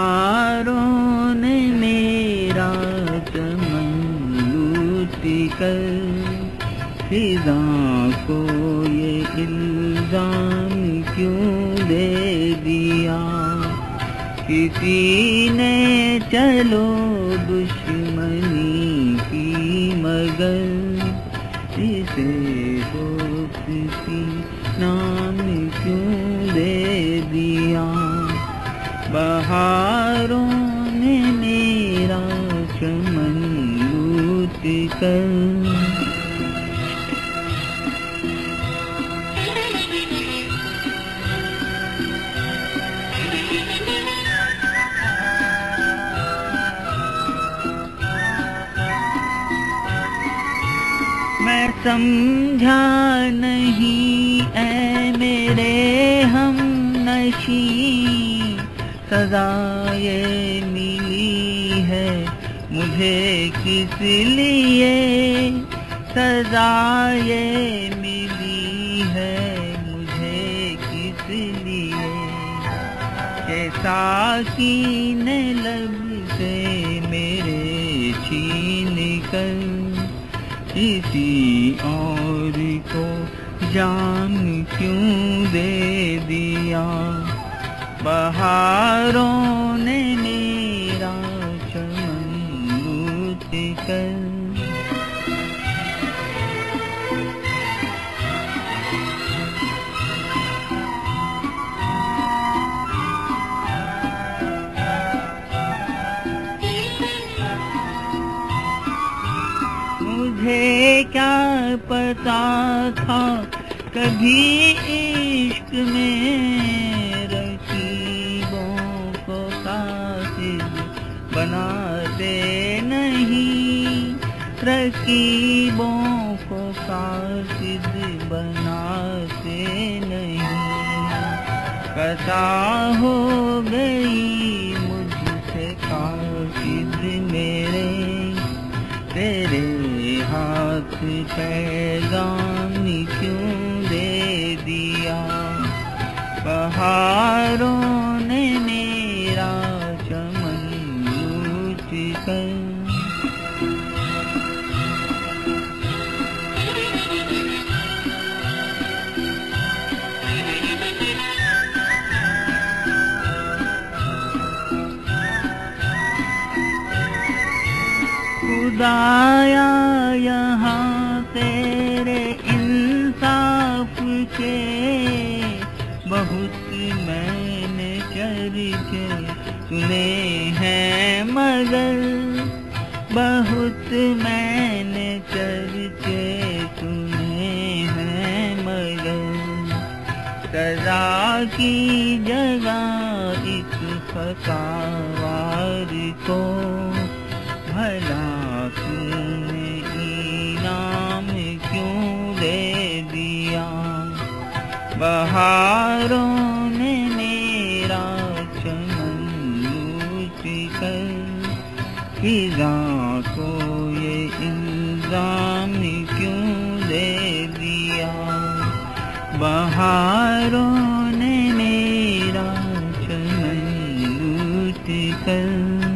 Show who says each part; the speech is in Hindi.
Speaker 1: बहारों ने मेरा चमन लूट कर फिजा को ये इल्जाम क्यों दे दिया। किसी ने चलो दुश्मनी की मगर इसे दोस्ती नाम क्यों दे दिया। बहारों ने मेरा चमन लूट कर मैं समझा नहीं ऐ मेरे हमनशी सजा ये मिली है मुझे किस लिए। सजा ये मिली है मुझे किस लिए। के साकी ने लब से मेरे छीन कर किसी और को जान क्यों दे दिया। बहारों ने मेरा चमन लूट कर मुझे क्या पता था कभी इश्क में रकीबों को कासिद बनाते नहीं। रकीबों को कासिद बनाते नहीं। कसा हो गई मुझसे कासिद मेरे तेरे हाथ पैगाम क्यों दे दिया। बहारों ने मेरा चमन लूट कर खुदाया यहाँ तेरे इंसाफ के बहुत मैंने चर्चे सुने हैं मगर बहुत मैंने चर्चे सुने हैं मगर सजा की जगह इस खतावार को भला तूने इनाम क्यों दे दिया। बहारों ने मेरा चमन लूट कर फिजा को ये इल्जाम क्यों दे दिया। बहारों ने मेरा चमन लूट कर